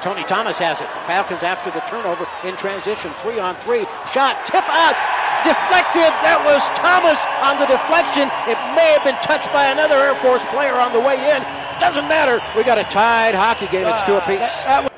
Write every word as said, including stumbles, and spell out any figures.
Tony Thomas has it. The Falcons after the turnover in transition. Three on three. Shot. Tip out. Deflected. That was Thomas on the deflection. It may have been touched by another Air Force player on the way in. Doesn't matter. We got a tied hockey game. It's two apiece. Uh, that, that